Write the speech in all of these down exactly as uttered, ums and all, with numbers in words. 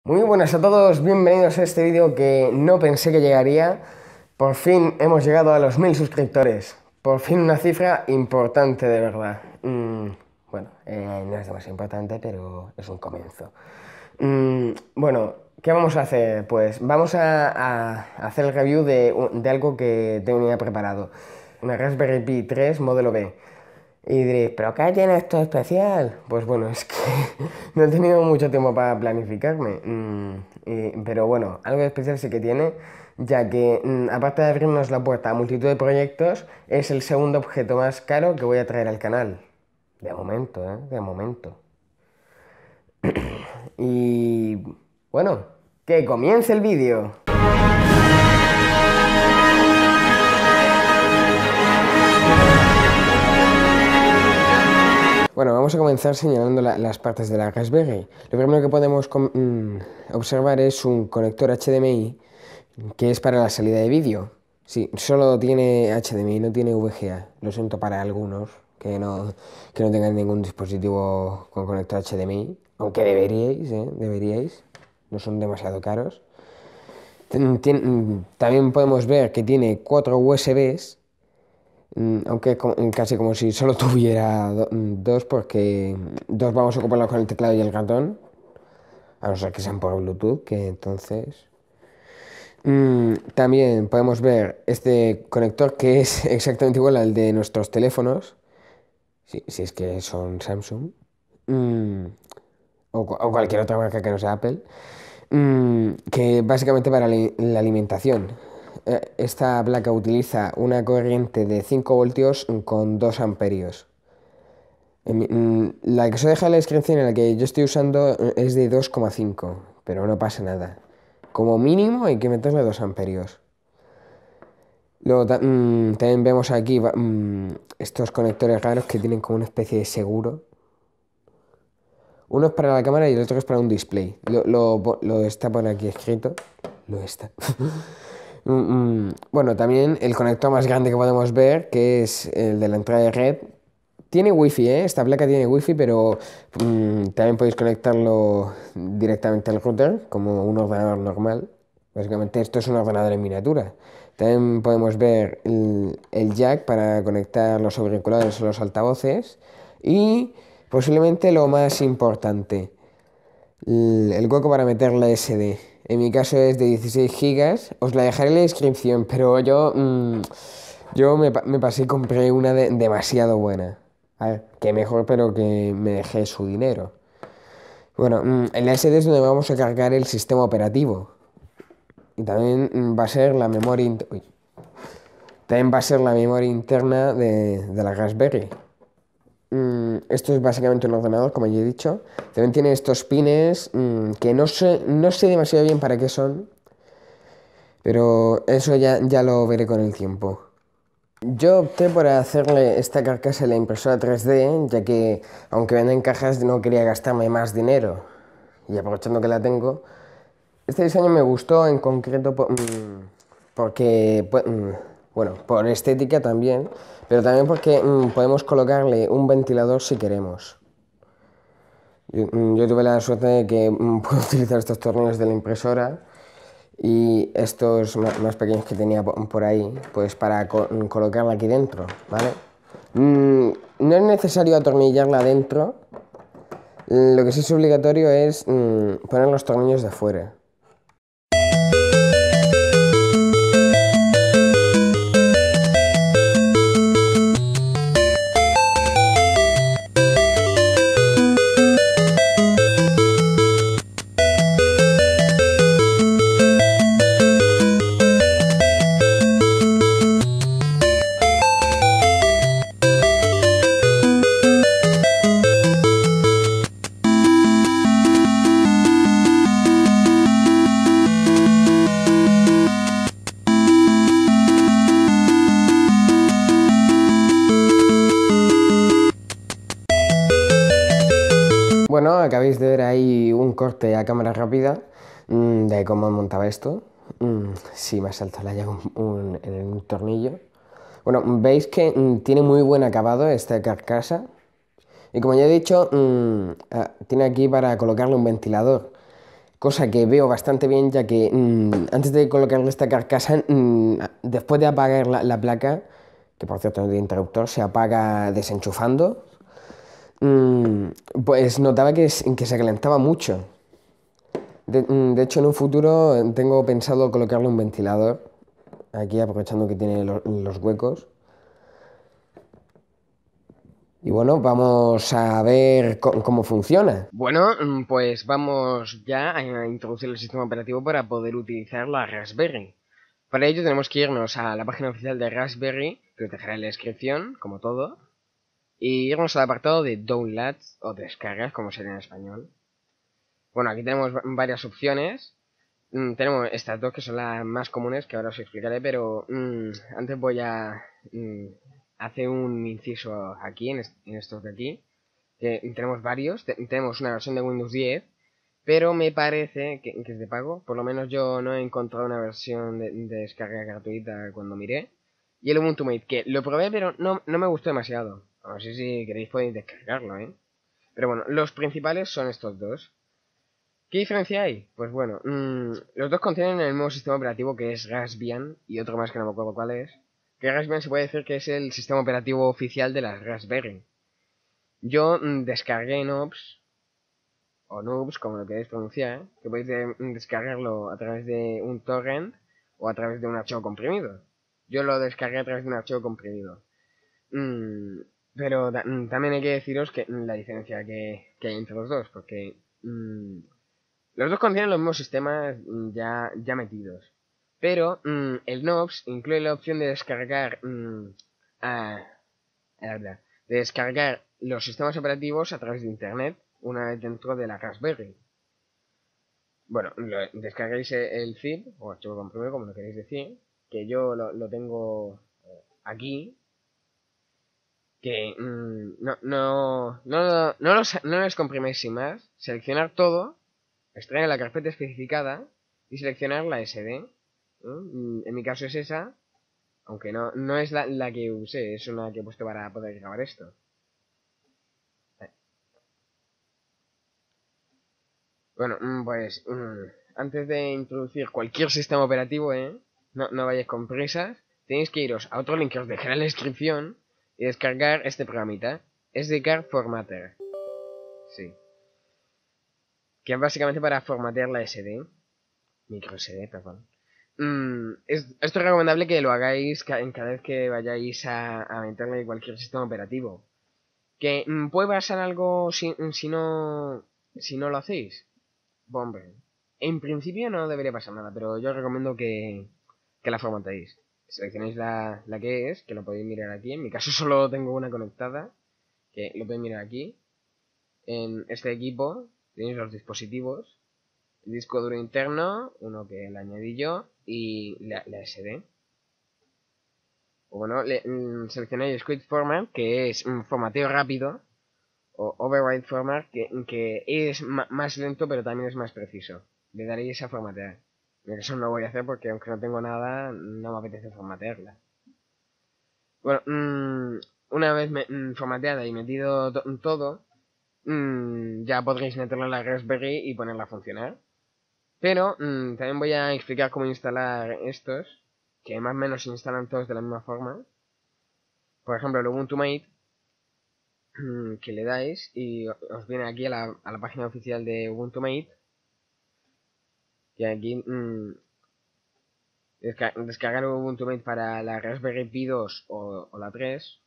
Muy buenas a todos, bienvenidos a este vídeo que no pensé que llegaría. Por fin hemos llegado a los mil suscriptores. Por fin una cifra importante de verdad. Mm, bueno, eh, no es demasiado importante, pero es un comienzo. Mm, bueno, ¿qué vamos a hacer? Pues vamos a, a hacer el review de, de algo que tenía preparado. Una Raspberry Pi tres modelo B. Y diréis, ¿pero qué tiene esto especial? Pues bueno, es que no he tenido mucho tiempo para planificarme. Mm, y- pero bueno, algo especial sí que tiene, ya que mm, aparte de abrirnos la puerta a multitud de proyectos, es el segundo objeto más caro que voy a traer al canal. De momento, ¿eh? De momento. Y bueno, que comience el vídeo. Bueno, vamos a comenzar señalando la- las partes de la Raspberry. Lo primero que podemos com- mm, observar es un conector H D M I que es para la salida de vídeo. Sí, solo tiene H D M I, no tiene V G A. Lo siento para algunos que no, que no tengan ningún dispositivo con conector H D M I, aunque deberíais, ¿eh? Deberíais. No son demasiado caros. Ten- tien- mm, también podemos ver que tiene cuatro U S Bs. Mm, Aunque co- casi como si solo tuviera do- mm, dos, porque dos vamos a ocuparlos con el teclado y el ratón, a no ser que sean por Bluetooth, que entonces... Mm, también podemos ver este conector que es exactamente igual al de nuestros teléfonos, si, si es que son Samsung, mm, o, cu- o cualquier otra marca que no sea Apple, mm, que básicamente para la la alimentación. Eh, Esta placa utiliza una corriente de cinco voltios con dos amperios. En mi- mm, La que os deja en la descripción en la que yo estoy usando eh, es de dos coma cinco, pero no pasa nada. Como mínimo hay que meterle dos amperios. Luego ta- mm, también vemos aquí va- mm, estos conectores raros que tienen como una especie de seguro. Uno es para la cámara y el otro es para un display. Lo, lo po- lo está por aquí escrito. Lo está. Mm, mm, Bueno, también el conector más grande que podemos ver, que es el de la entrada de red. Tiene wifi, ¿eh? Esta placa tiene wifi, pero mm, también podéis conectarlo directamente al router, como un ordenador normal. Básicamente esto es un ordenador en miniatura. También podemos ver el, el jack para conectar los auriculares o los altavoces. Y posiblemente lo más importante, el, el hueco para meter la S D. En mi caso es de dieciséis gigas. Os la dejaré en la descripción, pero yo, mm, yo me, pa- me pasé y compré una de- demasiado buena. A ver, que mejor, pero que me dejé su dinero. Bueno, mm, en la S D es donde vamos a cargar el sistema operativo. Y también mm, va a ser la memoria, int- uy, también va a ser la memoria interna de, de la Raspberry. Mm, esto es básicamente un ordenador, como ya he dicho. También tiene estos pines mm, que no sé, no sé demasiado bien para qué son, pero eso ya, ya lo veré con el tiempo. Yo opté por hacerle esta carcasa en la impresora tres D, ya que aunque venden cajas no quería gastarme más dinero. Y aprovechando que la tengo, este diseño me gustó en concreto po- mm, porque, pu- mm, bueno, por estética también, pero también porque mm, podemos colocarle un ventilador si queremos. Yo, mm, yo tuve la suerte de que mm, puedo utilizar estos tornillos de la impresora y estos ma- más pequeños que tenía po- por ahí, pues para co- mm, colocarla aquí dentro, ¿vale? Mm, no es necesario atornillarla dentro, lo que sí es obligatorio es mm, poner los tornillos de fuera. Bueno, acabáis de ver ahí un corte a cámara rápida mm, de cómo montaba esto. Mm, sí, me ha saltado la llave un- un- en un tornillo. Bueno, veis que mm, tiene muy buen acabado esta carcasa. Y como ya he dicho, mm, ah, tiene aquí para colocarle un ventilador. cosa que veo bastante bien, ya que mmm, antes de colocarle esta carcasa, mmm, después de apagar la, la placa, que por cierto no tiene interruptor, se apaga desenchufando, mmm, pues notaba que, que se calentaba mucho. De, mm, de hecho, en un futuro eh, tengo pensado colocarle un ventilador, aquí aprovechando que tiene lo- los huecos. Y bueno, vamos a ver co- cómo funciona. Bueno, mm, pues vamos ya a introducir el sistema operativo para poder utilizar la Raspberry. Para ello tenemos que irnos a la página oficial de Raspberry, que os dejaré en la descripción, como todo, y irnos al apartado de Downloads o descargas, como sería en español. Bueno, aquí tenemos va- varias opciones. Mm, tenemos estas dos que son las más comunes, que ahora os explicaré, pero mm, antes voy a mm, hacer un inciso aquí, en, est- en estos de aquí. Que tenemos varios, te- tenemos una versión de Windows diez, pero me parece que, que es de pago. Por lo menos yo no he encontrado una versión de, de descarga gratuita cuando miré. Y el Ubuntu Mate, que lo probé, pero no, no me gustó demasiado. No sé si queréis podéis descargarlo, ¿eh? Pero bueno, los principales son estos dos. ¿Qué diferencia hay? Pues bueno, mmm, los dos contienen el mismo sistema operativo, que es Raspbian, y otro más que no me acuerdo cuál es. Que Raspbian se puede decir que es el sistema operativo oficial de las Raspberry. Yo mmm, descargué Nobs, o Noobs, como lo queréis pronunciar, que podéis de- descargarlo a través de un torrent o a través de un archivo comprimido. Yo lo descargué a través de un archivo comprimido. Mm, pero ta- mm, también hay que deciros que mm, la diferencia que, que hay entre los dos, porque mm, los dos contienen los mismos sistemas mm, ya, ya metidos. Pero mm, el Nobs incluye la opción de descargar mm, a- a- de descargar los sistemas operativos a través de internet una vez dentro de la Raspberry. Bueno, lo, descargáis el zip o archivo comprimido, como lo queréis decir, que yo lo, lo tengo aquí, que mmm, no, no, no, no, los, no los compriméis sin más, seleccionar todo, extraer la carpeta especificada y seleccionar la S D. ¿No? En mi caso es esa, aunque no, no es la, la que usé, es una que he puesto para poder grabar esto. Bueno, mm, pues mm, antes de introducir cualquier sistema operativo, ¿eh? No, no vayáis con prisas. Tenéis que iros a otro link que os dejaré en la descripción y descargar este programita. S D Card Formatter. Sí. Que es básicamente para formatear la S D. Micro S D, perdón. Mm, es, esto es recomendable que lo hagáis ca en cada vez que vayáis a, a meterle cualquier sistema operativo. Que mm, puede pasar algo si, si no si no lo hacéis. Bomber. En principio no debería pasar nada, pero yo os recomiendo que, que la formateéis. Seleccionéis la, la que es, que lo podéis mirar aquí. En mi caso solo tengo una conectada, que lo podéis mirar aquí. En este equipo tenéis los dispositivos, el disco duro interno, uno que le añadí yo, y la, la S D. O bueno, le, mm, seleccionáis Quick Format, que es un formateo rápido, o Override Format, que, que es más lento pero también es más preciso. Le daréis a formatear. Eso no lo voy a hacer porque aunque no tengo nada, no me apetece formatearla. Bueno, mmm, una vez me, mmm, formateada y metido to todo, mmm, ya podréis meterla en la Raspberry y ponerla a funcionar. Pero mmm, también voy a explicar cómo instalar estos, que más o menos se instalan todos de la misma forma. Por ejemplo, el Ubuntu Mate, que le dais y os viene aquí a la, a la página oficial de Ubuntu Mate. Y aquí mmm, desca descargar Ubuntu Mate para la Raspberry Pi dos o, o la tres.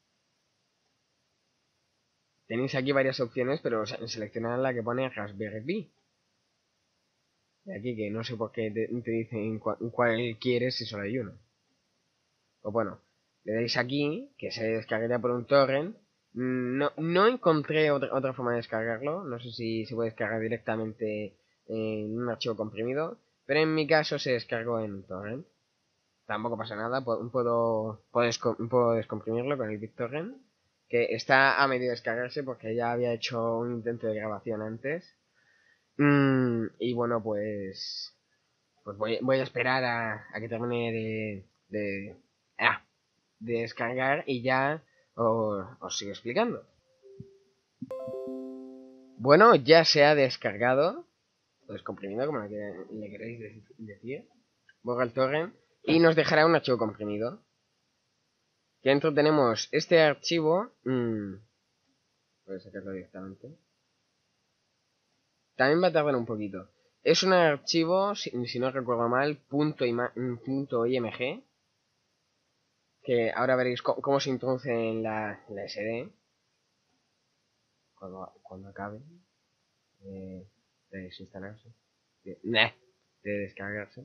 Tenéis aquí varias opciones, pero seleccionad la que pone Raspberry Pi. De aquí que no sé por qué te, te dicen cuál, cuál quieres si solo hay uno. Pues bueno, le dais aquí, que se descargaría por un torrent. No, no encontré otra, otra forma de descargarlo. No sé si se puede descargar directamente en un archivo comprimido. Pero en mi caso se descargó en un torrent. Tampoco pasa nada, puedo, puedo, puedo descomprimirlo con el BitTorrent, que está a medio de descargarse porque ya había hecho un intento de grabación antes. Mm, y bueno, pues pues voy, voy a esperar a, a que termine de, de, ah, de descargar y ya os, os sigo explicando. Bueno, ya se ha descargado. descomprimido, como le, le queréis decir. Borra el torrent y nos dejará un archivo comprimido. Que dentro tenemos este archivo. Mmm, voy a sacarlo directamente. También va a tardar un poquito. Es un archivo, si, si no recuerdo mal, punto, ima, punto img. Que ahora veréis cómo, cómo se introduce en la, la S D. Cuando, cuando acabe de, de desinstalarse. De, nah, de descargarse.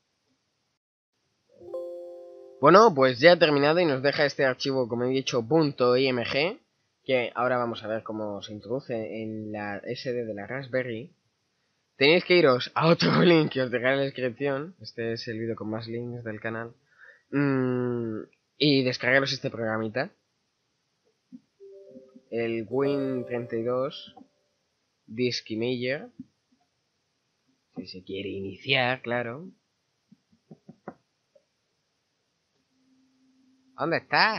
Bueno, pues ya ha terminado y nos deja este archivo, como he dicho, .img, que ahora vamos a ver cómo se introduce en la S D de la Raspberry. Tenéis que iros a otro link que os dejaré en la descripción. Este es el vídeo con más links del canal. Mm, y descargaros este programita. El Win treinta y dos Disk Imager. Si se quiere iniciar, claro. ¿Dónde está?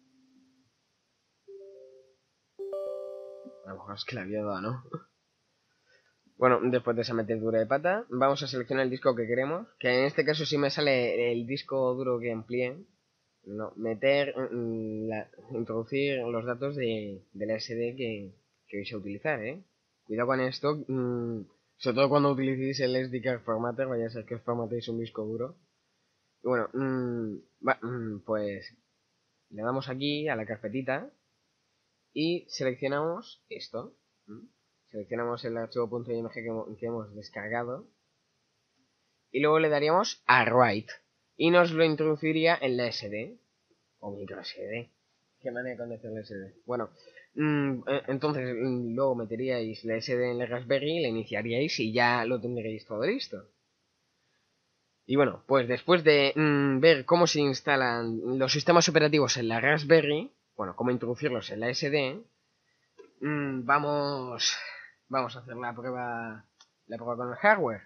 A lo mejor es que la había dado, ¿no? Bueno, después de esa metedura de pata, vamos a seleccionar el disco que queremos. Que en este caso sí me sale el disco duro que amplíe. No, meter, mm, la, introducir los datos de, de la S D que, que vais a utilizar, ¿eh? Cuidado con esto, mmm, sobre todo cuando utilicéis el S D Card Formatter, vaya a ser que os formatéis un disco duro. Y bueno, mmm, va, mmm, pues le damos aquí a la carpetita y seleccionamos esto. ¿Mm? Seleccionamos el archivo .img que, que hemos descargado y luego le daríamos a Write y nos lo introduciría en la S D o micro S D. ¿Qué manera con decir la S D? Bueno, mmm, entonces mmm, luego meteríais la S D en la Raspberry, la iniciaríais y ya lo tendríais todo listo. Y bueno, pues después de mmm, ver cómo se instalan los sistemas operativos en la Raspberry, bueno, cómo introducirlos en la S D, mmm, vamos, vamos a hacer la prueba, la prueba con el hardware.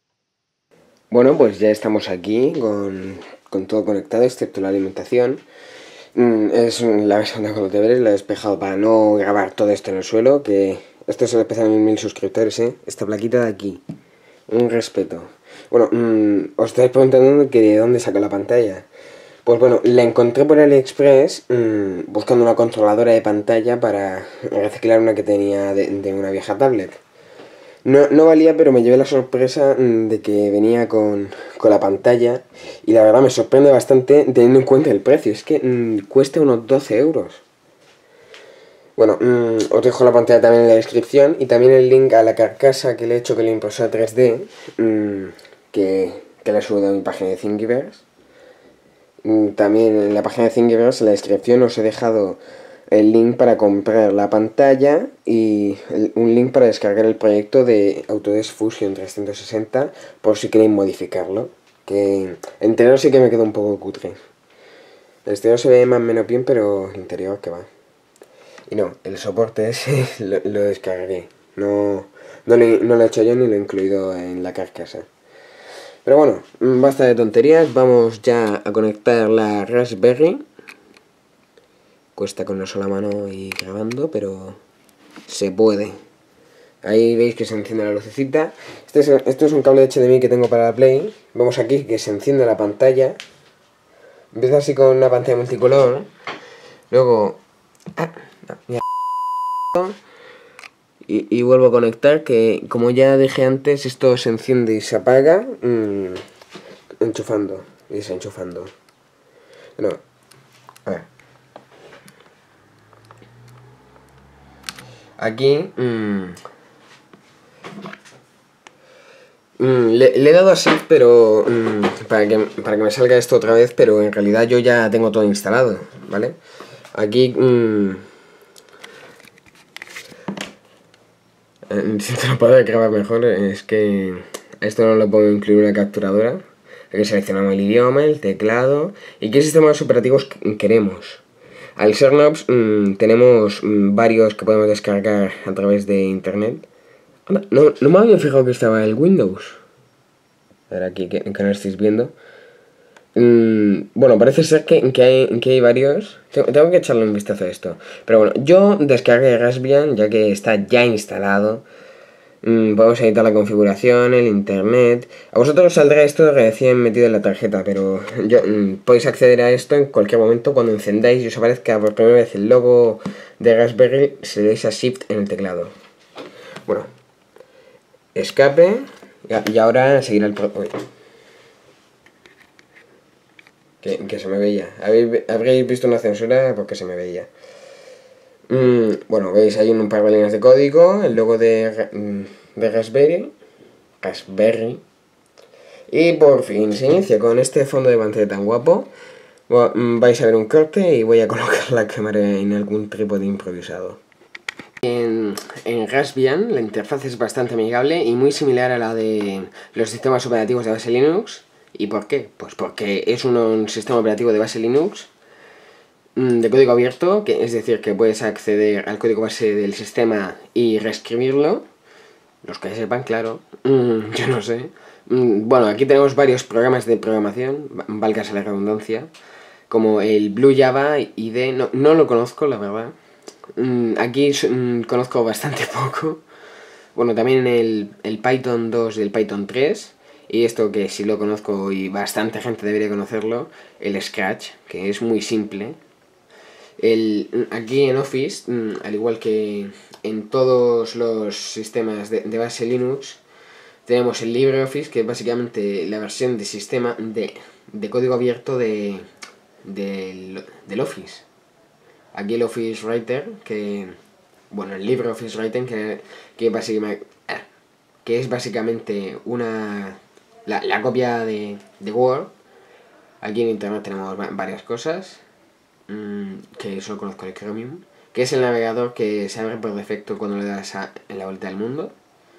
Bueno, pues ya estamos aquí con, con todo conectado, excepto la alimentación. Mm, es la versión de con los deberes, la he despejado para no grabar todo esto en el suelo, que esto es el especial de mil suscriptores, ¿eh? Esta plaquita de aquí, un respeto. Bueno, mmm, os estáis preguntando que de dónde saco la pantalla. Pues bueno, la encontré por AliExpress mmm, buscando una controladora de pantalla para reciclar una que tenía de, de una vieja tablet. No, no valía, pero me llevé la sorpresa mmm, de que venía con, con la pantalla y la verdad me sorprende bastante teniendo en cuenta el precio. Es que mmm, cuesta unos doce euros. Bueno, mmm, os dejo la pantalla también en la descripción y también el link a la carcasa que le he hecho con la impresora tres D mmm, que, que la he subido a mi página de Thingiverse. Mmm, también en la página de Thingiverse, en la descripción, os he dejado el link para comprar la pantalla y el, un link para descargar el proyecto de Autodesk Fusion trescientos sesenta por si queréis modificarlo. Que el interior sí que me quedó un poco cutre. El exterior se ve más o menos bien, pero el interior que va. Y no, el soporte ese lo, lo descargué. No, no, lo, no lo he hecho yo ni lo he incluido en la carcasa. Pero bueno, basta de tonterías. Vamos ya a conectar la Raspberry. Cuesta con una sola mano y grabando, pero se puede. Ahí veis que se enciende la lucecita. Este es, esto es un cable de H D M I que tengo para la Play. Vemos aquí que se enciende la pantalla. Empieza así con una pantalla multicolor. Luego... Ah, no, ya. Y, y vuelvo a conectar, que como ya dije antes, esto se enciende y se apaga mmm, enchufando y desenchufando. Bueno, a ver. Aquí mmm, mmm, le, le he dado a Shift, pero mmm, para, que, para que me salga esto otra vez, pero en realidad yo ya tengo todo instalado, ¿vale? Aquí... Mmm, si te lo puedo grabar mejor, es que esto no lo puedo incluir una capturadora. Aquí seleccionamos el idioma, el teclado y qué sistemas operativos queremos. Al ser Nobs mmm, tenemos mmm, varios que podemos descargar a través de internet. No, no me había fijado que estaba el Windows. A ver aquí, que, que no estáis viendo. Mm, bueno, parece ser que, que, hay, que hay varios. Tengo que echarle un vistazo a esto. Pero bueno, yo descargué Raspbian ya que está ya instalado. Mm, podemos editar la configuración, el internet. A vosotros os saldrá esto recién metido en la tarjeta, pero yo, mm, podéis acceder a esto en cualquier momento cuando encendáis y os aparezca por primera vez el logo de Raspberry, si le dais a Shift en el teclado. Bueno, escape y ahora seguirá el... Pro Uy. Que, que se me veía. Habéis, habréis visto una censura porque se me veía. Mm, bueno, veis, hay un par de líneas de código, el logo de, de Raspberry, Raspberry, y por fin se inicia con este fondo de pantalla tan guapo. Bueno, vais a ver un corte y voy a colocar la cámara en algún trípode improvisado. En, en Raspbian la interfaz es bastante amigable y muy similar a la de los sistemas operativos de base Linux. ¿Y por qué? Pues porque es un, un sistema operativo de base Linux de código abierto, que es decir, que puedes acceder al código base del sistema y reescribirlo. Los que sepan, claro. Mm, yo no sé. Mm, bueno, aquí tenemos varios programas de programación, válgase la redundancia, como el Blue Java I D E. No, no lo conozco, la verdad. Mm, aquí mm, conozco bastante poco. Bueno, también el, el Python dos y el Python tres. Y esto que sí lo conozco y bastante gente debería conocerlo, el Scratch, que es muy simple. El, aquí en Office, al igual que en todos los sistemas de, de base Linux, tenemos el LibreOffice, que es básicamente la versión de sistema de, de código abierto de, de, del Office. Aquí el Office Writer, que bueno, el LibreOffice Writer, que, que, básicamente, que es básicamente una la, la copia de, de Word. Aquí en internet tenemos varias cosas, que solo conozco el Chromium, que es el navegador que se abre por defecto cuando le das a, en la vuelta del mundo.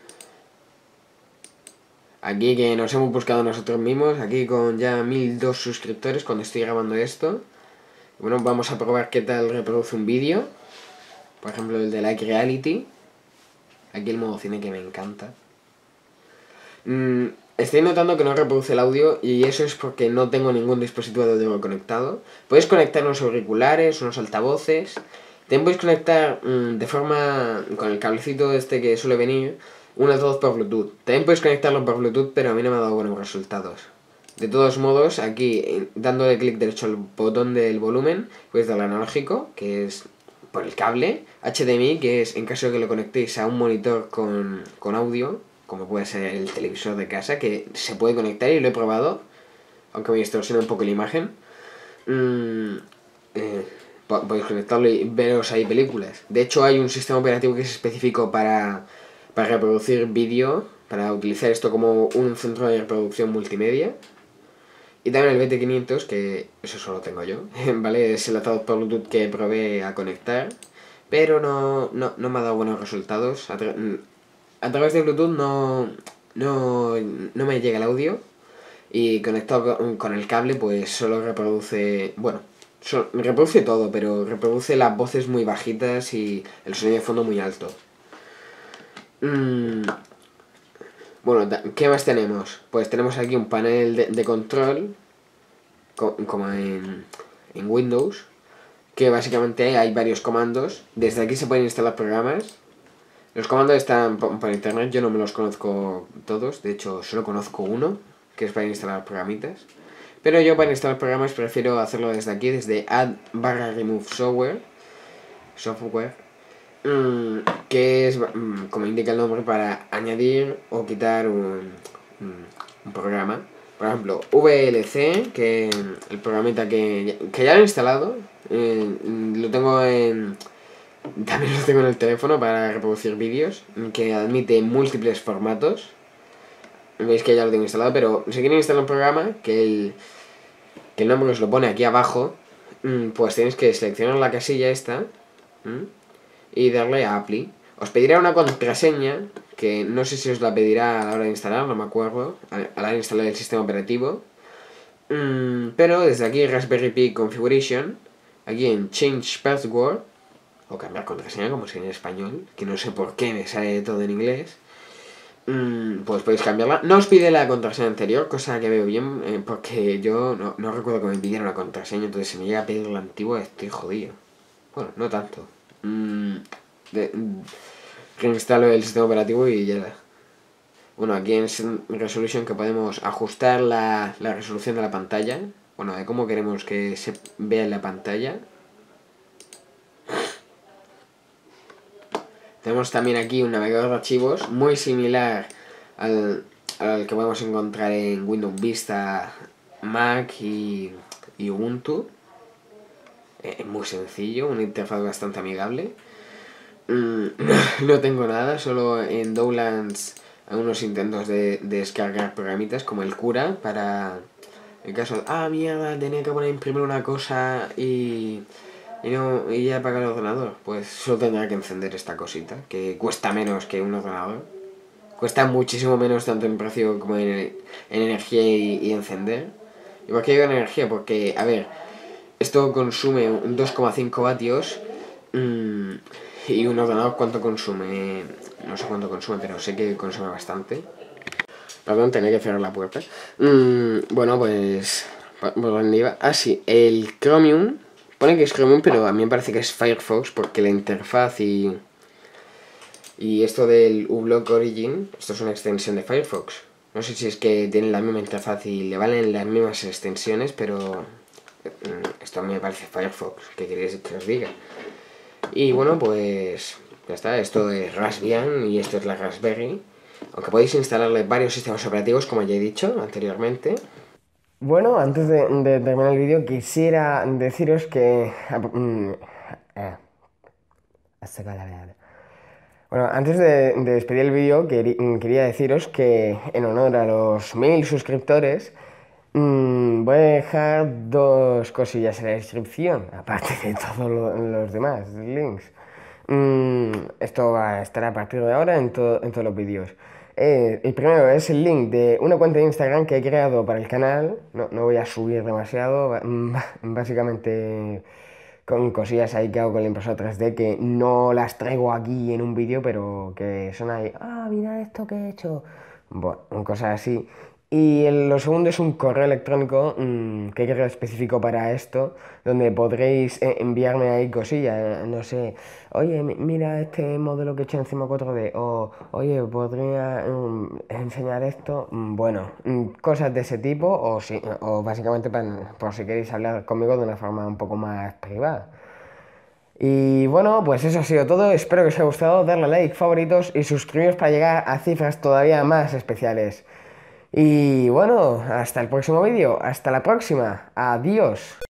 Aquí que nos hemos buscado nosotros mismos, aquí con ya mil dos suscriptores cuando estoy grabando esto. Bueno, vamos a probar qué tal reproduce un vídeo. Por ejemplo, el de Like Reality. Aquí el modo cine, que me encanta. Mm, estoy notando que no reproduce el audio y eso es porque no tengo ningún dispositivo de audio conectado. Puedes conectar unos auriculares, unos altavoces. También puedes conectar mmm, de forma, con el cablecito este que suele venir, un altavoz por Bluetooth. También puedes conectarlo por Bluetooth, pero a mí no me ha dado buenos resultados. De todos modos, aquí dándole clic derecho al botón del volumen, puedes darle analógico, que es por el cable, H D M I, que es en caso de que lo conectéis a un monitor con, con audio, como puede ser el televisor de casa, que se puede conectar y lo he probado, aunque me distorsiona un poco la imagen. Mm, eh, podéis conectarlo y veros ahí películas. De hecho, hay un sistema operativo que es específico para, para reproducir vídeo, para utilizar esto como un centro de reproducción multimedia. Y también el B T quinientos, que eso solo tengo yo, ¿vale? Es el altavoz por Bluetooth que probé a conectar, pero no, no, no me ha dado buenos resultados. A, tra a través de Bluetooth no, no, no me llega el audio, y conectado con, con el cable pues solo reproduce, bueno, so, reproduce todo, pero reproduce las voces muy bajitas y el sonido de fondo muy alto. Mm. Bueno, ¿qué más tenemos? Pues tenemos aquí un panel de, de control, co como en, en Windows, que básicamente hay varios comandos. Desde aquí se pueden instalar programas. Los comandos están por, por internet, yo no me los conozco todos, de hecho solo conozco uno, que es para instalar programitas. Pero yo para instalar programas prefiero hacerlo desde aquí, desde add barra remove software, software, mmm, que es, mmm, como indica el nombre, para añadir o quitar un, un programa. Por ejemplo, V L C, que el programita que, que ya lo he instalado, eh, lo tengo en... También lo tengo en el teléfono para reproducir vídeos, que admite múltiples formatos. Veis que ya lo tengo instalado, pero si quieren instalar un programa, que el, que el nombre os lo pone aquí abajo, pues tenéis que seleccionar la casilla esta y darle a Apply. Os pedirá una contraseña, que no sé si os la pedirá a la hora de instalar, no me acuerdo, a la hora de instalar el sistema operativo. Pero desde aquí Raspberry Pi Configuration, aquí en Change Password, o cambiar contraseña, como si en español, que no sé por qué me sale todo en inglés, pues podéis cambiarla. No os pide la contraseña anterior, cosa que veo bien, eh, porque yo no, no recuerdo que me pidiera una contraseña, entonces si me llega a pedir la antigua estoy jodido. Bueno, no tanto. Mm, de, reinstalo el sistema operativo y ya Bueno, aquí en Resolution que podemos ajustar la, la resolución de la pantalla. Bueno, de cómo queremos que se vea en la pantalla. Tenemos también aquí un navegador de archivos muy similar al, al que podemos encontrar en Windows Vista, Mac y, y Ubuntu. Es muy sencillo, una interfaz bastante amigable. Mm, no tengo nada, solo en Downlands algunos intentos de, de descargar programitas como el Cura para el caso de, ah mierda, tenía que poner a imprimir una cosa y, y, no, y ya apagar el ordenador. Pues solo tendrá que encender esta cosita, que cuesta menos que un ordenador. Cuesta muchísimo menos tanto en precio como en, en energía y, y encender. ¿Y por qué digo en energía? Porque, a ver, esto consume dos coma cinco vatios. Mmm, y un ordenador, ¿cuánto consume? No sé cuánto consume, pero sé que consume bastante. Perdón, tenía que cerrar la puerta. Mm, bueno, pues... ¿Por dónde iba? Ah, sí, el Chromium. Pone que es Chromium, pero a mí me parece que es Firefox, porque la interfaz y... Y esto del uBlock Origin, esto es una extensión de Firefox. No sé si es que tienen la misma interfaz y le valen las mismas extensiones, pero... Esto a mí me parece Firefox, ¿qué queréis que os diga? Y bueno, pues ya está, esto es Raspbian y esto es la Raspberry. Aunque podéis instalarle varios sistemas operativos, como ya he dicho anteriormente. Bueno, antes de, de terminar el vídeo, quisiera deciros que... Eh, hasta acá la verdad. Bueno, antes de, de despedir el vídeo, queri, quería deciros que en honor a los mil suscriptores, mmm, voy a dejar dos cosillas en la descripción, aparte de todos lo, los demás links. Mm, esto va a estar a partir de ahora en, to en todos los vídeos. Eh, el primero es el link de una cuenta de Instagram que he creado para el canal. No, no voy a subir demasiado, básicamente con cosillas ahí que hago con la impresora tres D que no las traigo aquí en un vídeo, pero que son ahí, ah, mira esto que he hecho. Bueno, cosas así. Y el, lo segundo es un correo electrónico mmm, que he creado específico para esto, donde podréis eh, enviarme ahí cosillas, eh, no sé, oye, mira este modelo que he hecho encima cuatro D, o oye, podría um, enseñar esto, mm, bueno, mm, cosas de ese tipo, o, si, o básicamente para, por si queréis hablar conmigo de una forma un poco más privada. Y bueno, pues eso ha sido todo, espero que os haya gustado, darle a like, favoritos y suscribiros para llegar a cifras todavía más especiales. Y bueno, hasta el próximo vídeo, hasta la próxima, adiós.